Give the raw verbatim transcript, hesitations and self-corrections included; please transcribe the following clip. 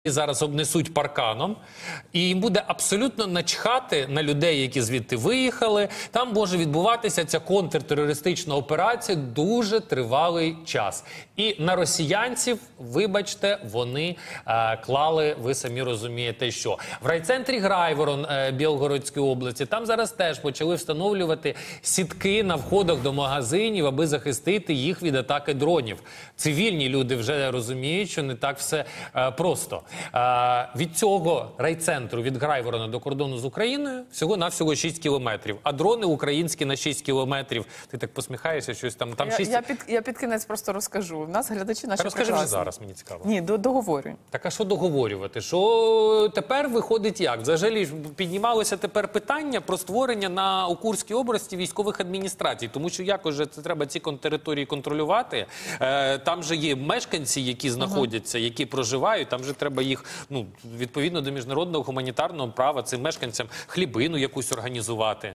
Зараз обнесуть парканом, і їм буде абсолютно начхати на людей, які звідти виїхали. Там може відбуватися ця контртерористична операція дуже тривалий час. І на росіянців, вибачте, вони е, клали, ви самі розумієте, що. В райцентрі Грайворон е, Білгородської області, там зараз теж почали встановлювати сітки на входах до магазинів, аби захистити їх від атаки дронів. Цивільні люди вже розуміють, що не так все е, просто. Е, від цього райцентру, від Грайворона до кордону з Україною, всього-навсього шість кілометрів. А дрони українські на шість кілометрів. Ти так посміхаєшся, щось там. там я, шість... я, під, я під кінець просто розкажу. У нас глядачі наші Розкажи вже прекрасні. зараз, мені цікаво. Ні, до, договорюй. Так, а що договорювати? Що тепер виходить як? Взагалі ж піднімалося тепер питання про створення на у Курській області військових адміністрацій. Тому що якось же це треба ці території контролювати. Е, там же є мешканці, які знаходяться, uh-huh. які проживають. Там же треба їх, ну, відповідно до міжнародного гуманітарного права, цим мешканцям хлібину якусь організувати.